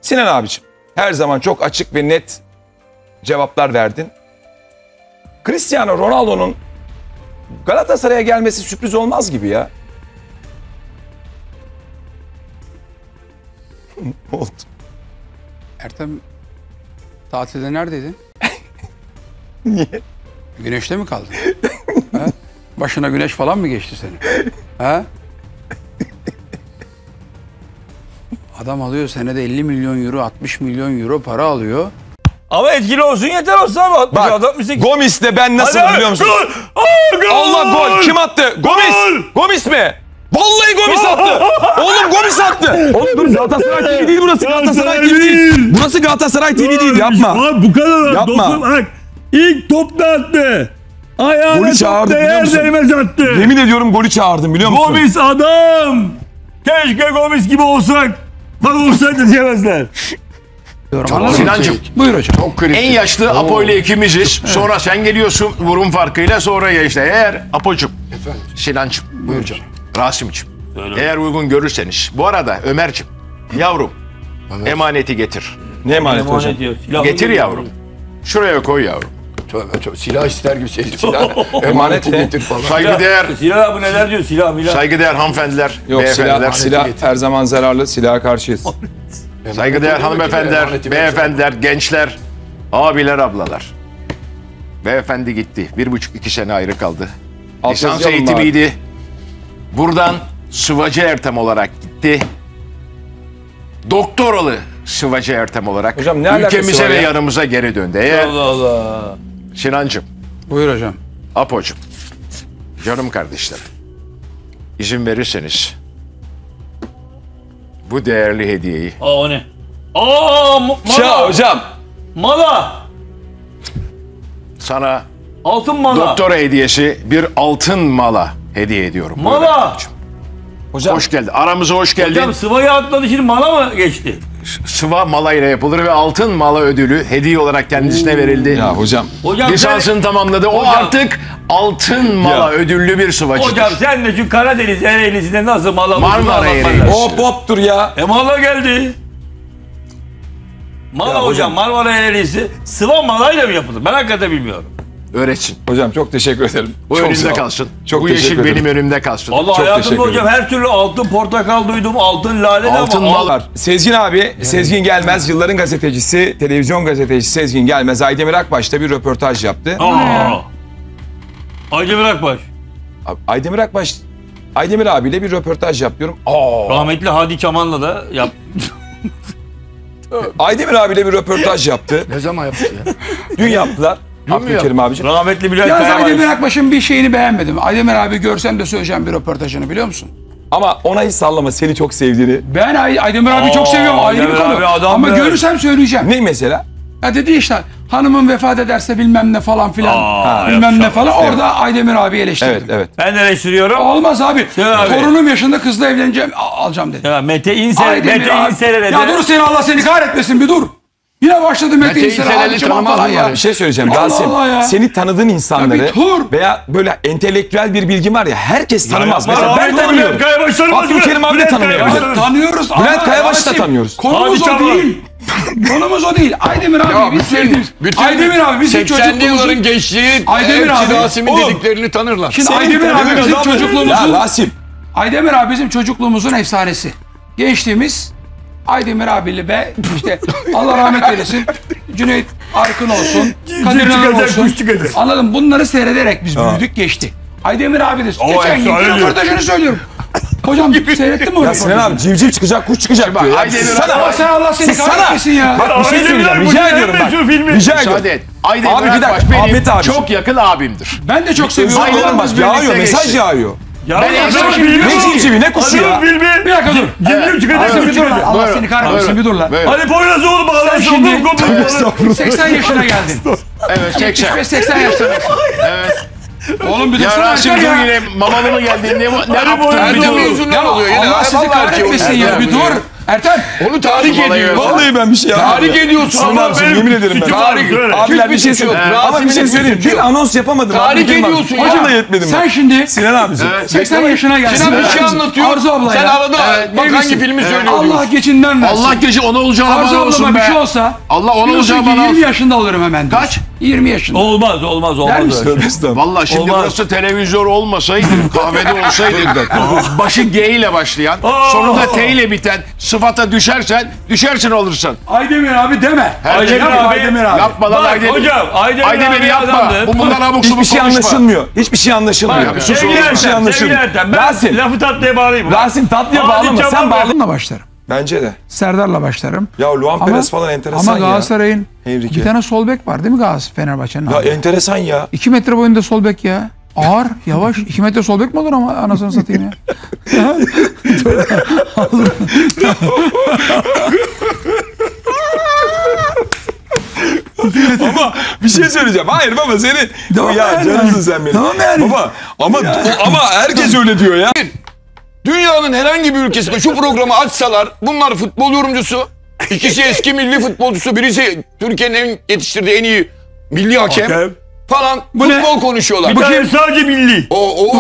Sinan abiciğim, her zaman çok açık ve net cevaplar verdin. Cristiano Ronaldo'nun Galatasaray'a gelmesi sürpriz olmaz gibi ya. Ne oldu? Ertem, tatilde neredeydin? Niye? Güneşte mi kaldın? Ha? Başına güneş falan mı geçti senin? Ha? Adam alıyor senede 50 milyon euro, 60 milyon euro para alıyor. Ama etkili olsun yeter olsun abi. 60, Bak 68. Gomis'le ben nasıl Hadi, biliyor musun? Gol! Aa, gol! Allah gol! Kim attı? Gomis! Gol! Gomis mi? Vallahi Gomis attı! Oğlum Gomis attı! Oğlum dur, Galatasaray TV değil burası, Galatasaray TV değil. Burası Galatasaray TV değil, yapma. Abi bu kadar Yapma. dokun bak. İlk topta attı. Ayağına Golü top çağırdı, biliyor değer musun? değmez attı. Yemin ediyorum golü çağırdım, biliyor musun? Gomis adam. Keşke Gomis gibi olsak. Bak olsaydı diyemezler. Sinancığım, Buyur hocam. en yaşlı Apo ile ikimiziz. Sonra sen geliyorsun burun farkıyla, sonra ya işte. Eğer Apo'cum, Sinancığım, Buyur hocam. Rasim'cim, eğer uygun görürseniz. Bu arada Ömer'cim, yavrum, emaneti getir. Ne emanet hocam? Getir yavrum. Şuraya koy yavrum. Tövbe tövbe, silah ister gibi şey. Silah emaneti ne? getir falan. Saygıdeğer, Silah abi neler diyor silah milah. saygıdeğer hanımefendiler, Yok, beyefendiler. silah her zaman zararlı, silaha karşıyız. Saygıdeğer hanımefendiler, Emaneti beyefendiler, gençler, abiler, ablalar. Beyefendi gitti. 1,5-2 sene ayrı kaldı. Alt Lisans yazı alın eğitimiydi. Buradan Sıvacı Ertem olarak gitti. Doktoralı Sıvacı Ertem olarak Hocam ne alakası ülkemize var ve ya? yanımıza geri döndü. Eğer Allah Allah. Sinancığım, Buyur hocam. Apo'cum, canım kardeşlerim, izin verirseniz bu değerli hediyeyi Aa o ne? Aa mala. Hocam. Mala. sana Altın mala. doktora hediyesi bir altın mala hediye ediyorum. Buyur Mala. efendim. Hocam. Hoş geldin. Aramıza hoş geldin. Hocam sıvayı atladı şimdi mala mı geçti? Sıva mala ile yapılır ve altın mala ödülü hediye olarak kendisine verildi. Ya hocam. Hocam Lisansını tamamladı. O Hocam- artık altın mala Ya. ödüllü bir sıvacıdır. Hocam sen de şu Karadeniz Ereğlisi'nde nasıl mala Marmara bulduğunu Ereğlisi. anlatman lazım. Hop hop dur ya. Mala geldi. Mala Ya hocam hocam. Marmara Ereğlisi sıva malayla mı yapılır? Ben hakikaten bilmiyorum. Öğretsin. Hocam çok teşekkür ederim. Bu Çok sağ önümde ol. kalsın. Çok Bu teşekkür yeşil ederim. benim önümde kalsın. Vallahi Çok hayatımda teşekkür hocam her türlü altın portakal duydum, altın lale de Altın ama mal- Var. Sezgin abi, Sezgin Gelmez, yılların gazetecisi, televizyon gazetecisi Sezgin Gelmez, Aydemir Akbaş'ta bir röportaj yaptı. Aydemir Akbaş. Aydemir abiyle bir röportaj yapıyorum. Rahmetli Hadi Çaman'la da yap. Aydemir abiyle bir röportaj yaptı. Ne zaman yaptı ya? Dün yaptılar. Abdülkerim abiciğim. Rahmetli Bülent Yalnız Kayabaş. Aydemir Akbaş'ın bir şeyini beğenmedim. Aydemir abi görsem de söyleyeceğim bir röportajını, biliyor musun? Ama ona hiç sallama, seni çok sevdiğini. Ben Aydemir abi çok seviyorum, ayrı bir Aydemir konu. abi adam Ama be. görürsem söyleyeceğim. Ne mesela? Ya dedi işte hanımın vefat ederse bilmem ne falan filan, bilmem ne falan. Orada Aydemir abi eleştirdim. Evet, evet. Ben de eleştiriyorum. Olmaz abi. Ya abi. Torunum yaşında kızla evleneceğim, alacağım dedi. Ya Mete İnsel'e Ya dur seni, Allah seni kahretmesin, bir dur. Yine başladı Mete Mete İnsel'e. İnsel'i Hadi Çaman tanımaz falan bunlar ya. Bir şey söyleyeceğim Allah Rasim. Allah ya. Seni tanıdığın insanları Ya bir dur. veya böyle entelektüel bir bilgi var ya, herkes tanımaz. yapma, Mesela ben Rahmetli tanımıyorum. Bülent Kayabaş tanımaz mı? Abdülkerim abi de Bülent tanımıyor. Kayabaş bile. Tanıyoruz. Bülent ama Kayabaş'ı da Rasim, tanıyoruz. Konumuz Hadi o Çaman. değil. Konumuz o değil. Aydemir abi biz sevdiğimiz. Aydemir abi bizim 80'li yılların çocukluğumuzun. gençliği Aydemir hepsi abi, Rasim'in oğlum. dediklerini tanırlar. Şimdi Senin Aydemir abi tanıdığın bizim adam- Ya çocukluğumuzun. Rasim. Aydemir abi bizim çocukluğumuzun efsanesi. Gençliğimiz Aydemir abiyle be işte Allah rahmet eylesin. Cüneyt Arkın olsun. Kadir İnanır çıkacak, olsun. kuş çıkacak. Anladım. Bunları seyrederek biz büyüdük, geçti. Aydemir abi de geçen efsane günkü diyor. röportajını söylüyorum. Hocam seyrettin mi o Ya Sinan röportajı? abi civciv çıkacak, kuş çıkacak diyor. Ya, Aydemir sana Ama sen Allah seni Sana. kahretmesin ya. Bak bir şey söyleyeceğim. Rica ediyorum bak. Rica Müsaade ediyorum. et. Aydemir Abi bir dakika, Akbaş benim Ahmet abi. çok yakın abimdir. Ben de çok seviyorum. Aynen. Aynen bak, Birlikte yağıyor, mesaj geçti. yağıyor. Ya Ben adamın yaşamışım. filmi Ne bu. civcivi, ne kuşu ya? Adamın filmi. Bir dakika dur. Civciv çıkacak, Bir civciv dur lan. çıkacak. Allah Buyurun, seni kahretmesin, bir dur lan. Buyurun. Ali Poyrazoğlu bağlansın. şimdi- 80 yaşına geldin. Evet, 80. 80 yaşına. Evet. Oğlum bir Ya dursana Rasim Ercan dur yine mamalı mı geldin? Ne yaptın? Boyrazı Bir de oldu. bir yüzünden Ya oluyor. Yine Allah sizi vallahi kahretmesin ki o- ya, bir dur. Ertem. Onu tahrik ediyor. Vallahi ben bir şey yapmadım. Tahrik ediyorsun Sinan ama abicim benim yemin ederim ben. suçum Tahrik. söyle. Abiler bir şey Hiçbir suçu yok. söyleyeyim. Ama bir şey Rasim'in söyleyeyim. hiçbir suçu Bir yok. anons yapamadım. Tahrik Abicim bak. ediyorsun Hoca ya. da yetmedim. Sen ben. şimdi Sinan abicim. 80 yaşına gelsin. Sinan bir şey anlatıyor. Arzu ablayla. Sen arada bak evlisin. hangi filmi söylüyor Allah diyorsun. geçinden versin. Allah gece ona olacağına Arzu bana ablama olsun bir be. şey olsa. Allah ona diyorsun olacağına ki bana 20 olsun. yaşında olurum hemen. diyorsun. Kaç? 20 yaşında. Olmaz Der misin? öyle. Vallahi şimdi Olmaz. burası televizyon olmasaydı, kahvede olsaydı, başı G ile başlayan, Aa! sonunda T ile biten sıfata düşersin olursun. Aydemir abi deme. Aydemir Yapma abi. Aydemir abi. Yapma lan Bak Aydemir. hocam Aydemir abi yapma. adamdı. Bundan abuk Hiçbir subuk şey konuşma. anlaşılmıyor. Hiçbir şey anlaşılmıyor. bir sus Sevgili oğlum. Hiçbir şey Ertem, anlaşılmıyor. sevgili Ertem. Ben Rasim. lafı tatlıya bağlayayım. Rasim tatlıya Hadi bağlama. cevap Sen ver. bağla. Bununla başlarım. Bence de. Serdar'la başlarım. Ya Luan Ama- Perez falan enteresan Ama ya. Galatasaray'ın Henrique. bir tane sol bek var değil mi Fenerbahçe'nin? Ya abi? enteresan ya. 2 metre boyunda sol bek ya. Ağır, yavaş. 2 metre sol bek mi olur ama anasını satayım ya. Ama bir şey söyleyeceğim. Hayır baba senin. Tamam ya yani. canımsın sen benim. Tamam yani. Baba ama herkes öyle diyor ya. Dünyanın herhangi bir ülkesinde şu programı açsalar, bunlar futbol yorumcusu, ikisi eski milli futbolcusu, birisi Türkiye'nin en yetiştirdiği en iyi milli hakem Hakem. falan Bu ne? futbol konuşuyorlar. Bakayım sadece milli. O.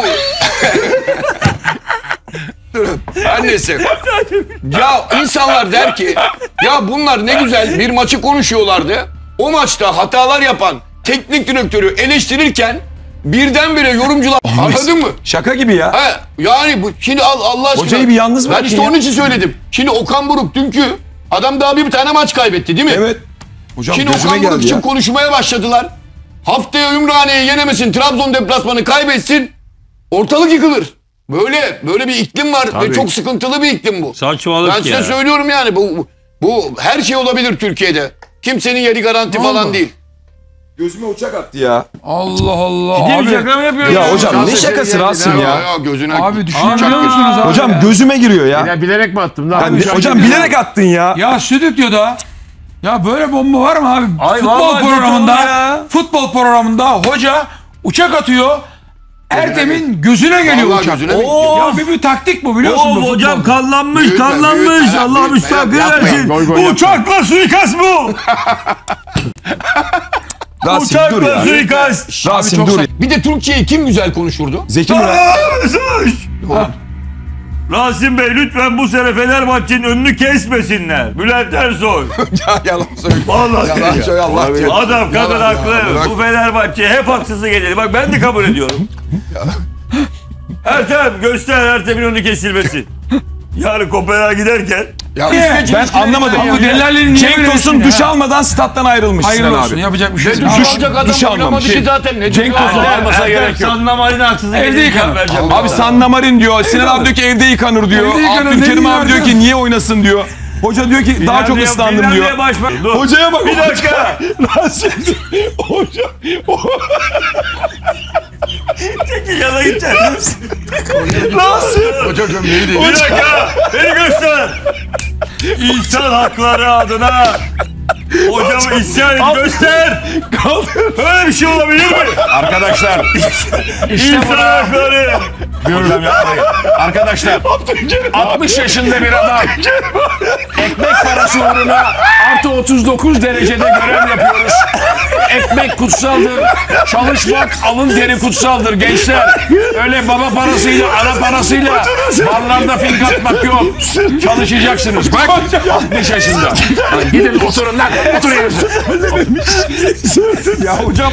Durun. Her neyse. Ya insanlar der ki ya bunlar ne güzel bir maçı konuşuyorlardı. O maçta hatalar yapan teknik direktörü eleştirirken birdenbire yorumcular anladın mı? Şaka gibi ya. Ha, yani bu şimdi Allah aşkına. Hocayı bir yalnız Ben bırakın işte ya. onun için söyledim. Şimdi Okan Buruk dünkü adam daha bir tane maç kaybetti değil mi? Evet. Hocam Şimdi gözüme Okan Buruk geldi için ya. konuşmaya başladılar. Haftaya Ümraniye'yi yenemesin, Trabzon deplasmanı kaybetsin. Ortalık yıkılır. Böyle bir iklim var ve çok sıkıntılı bir iklim bu. Saçmalık Ben size ya. söylüyorum yani bu her şey olabilir Türkiye'de. Kimsenin yeri garanti falan değil. Gözüme uçak attı ya. Allah Allah. Ciddi bir Abi, şaka mı yapıyorsun? Ya hocam ne Şansı şakası şey Rasim ya. Gözüne abi düşünebiliyor musunuz abi? Hocam gözüme giriyor ya. Ya bilerek mi attım? Ne Yani, yapayım? hocam bilerek attın ya. Ya stüdyoda ya böyle bomba var mı abi? Ay futbol vallahi programında kötü oldu ya. futbol programında hoca uçak atıyor. Ertem'in gözüne geliyor Vallahi uçak. gözüne Oo. Ya bir taktik bu biliyorsun bu Oo futbolda. hocam kanlanmış Büyütme, kanlanmış. büyütme, Allah büyütme, müstakil yapmayın, versin. gol yapmayın. Uçakla suikast bu. Rasim dur Uçakla ya. suikast. Rasim dur ya. Bir de Türkiye'yi kim güzel konuşurdu? Zeki Müren. Rasim Bey lütfen bu sene Fenerbahçe'nin önünü kesmesinler. Bülent Ersoy. Ya yalan söylüyor. Vallahi Yalan söylüyor Allah aşkına. adam kadın Yalan ya, haklı. bırak. Bu Fenerbahçe hep haksızlık edildi. Bak ben de kabul ediyorum. Ertem göster Ertem'in önü kesilmesin. Yarın Kopenhag'a giderken Ya Ben anlamadım. Bu dellallerin niye Cenk böyle Tosun ya? duş almadan stat'tan ayrılmış Hayırlı Sinan olsun abi. yapacak bir şey yok. duş alacak adam duş oynamadı almamış. ki zaten. Ne Cenk duş Tosun alacak? almasa gerek yok. Sanna Marina haksızlık Evde edildi. yıkanır. Vereceğim. Abi Sanna Marin diyor. Sinan abi diyor ki evde yıkanır diyor. Evde yıkanır, Abdülkerim ne abi diyor diyor ki niye oynasın diyor. Hoca diyor ki daha çok ıslandım diyor. Dur. Hocaya bak. Bir dakika. Hocam. Çekil yana gideceğiz. Hoca gömleği değil. Bir dakika. Beni göster. İnsan hakları adına hocamı isyan et göster. Böyle bir şey olabilir mi? Arkadaşlar. İnsan hakları. Hocam yapmayın. Arkadaşlar. 60 yaşında bir adam. Ekmek parası uğruna artı 39 derecede görev yapıyoruz. Ekmek kutsaldır. Çalışmak alın teri kutsaldır gençler. Öyle baba parasıyla ana parasıyla barlarda fink atmak yok. Çalışacaksınız. Bak 60 yaşında. Lan gidin oturun lan. Oturun yerinize. Ya hocam.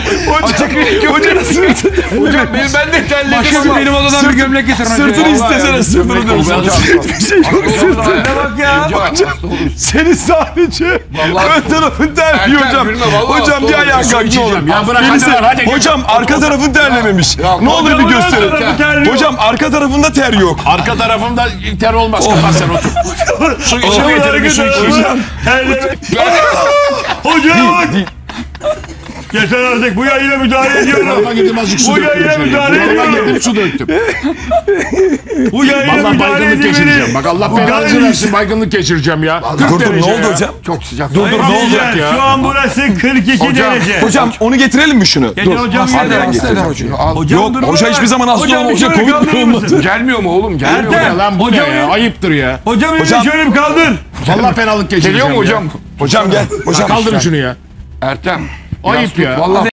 Hocam ben de terledim Başka ama. bir benim odadan bir gömlek getirin. Sırtını istesene sırtını dön. Bir şey yok sırtını. Ne bak ya. Seni sadece ön tarafın terliyor Erken hocam. gülme, vallahi Hocam bir hasta ayağa olur. kalk ne olur. Ya bırak Birisi- hadi lan, hadi. Hocam arka tarafın terlememiş. Ne olur bir gösterin. Hocam arka tarafında ter yok. Arka tarafımda ter olmaz. Kapat sen otur. Su getirin bir su içeyim. Hocam bak. Yeter artık bu yayına müdahale ediyorum. Tarafa gidip azıcık su Bu döktüm. yayına şöyle. müdahale Tarafa ediyorum. gidip su döktüm. Bu yayına Vallahi müdahale baygınlık edilmeli. geçireceğim. Bak Allah Bu belanızı gayri- versin, baygınlık geçireceğim ya. 40 Dur dur derece ne oldu ya. hocam? Çok sıcak. Dur dur ne oldu? Sayın ya? Şu an burası 42 Hocam, derece. Hocam onu getirelim mi şunu? Gece Dur. hocam Hastaneden geldi. Hasta eder getireceğim. hocam. Hocam Yok, durma hoca lan. hiçbir zaman hasta Hocam, olmadı. şöyle Covid kaldırır olmadı. mısın? Gelmiyor mu oğlum? Gelmiyor Ertem, ya lan bu hocam ne ya? ya. Ayıptır ya. Hocam elini Hocam- şöyle bir kaldır. Vallahi fenalık geçireceğim Geliyor mu ya. hocam? Hocam gel. Hocam. Kaldırın şunu ya. Ertem. Ayıp ya. Vallahi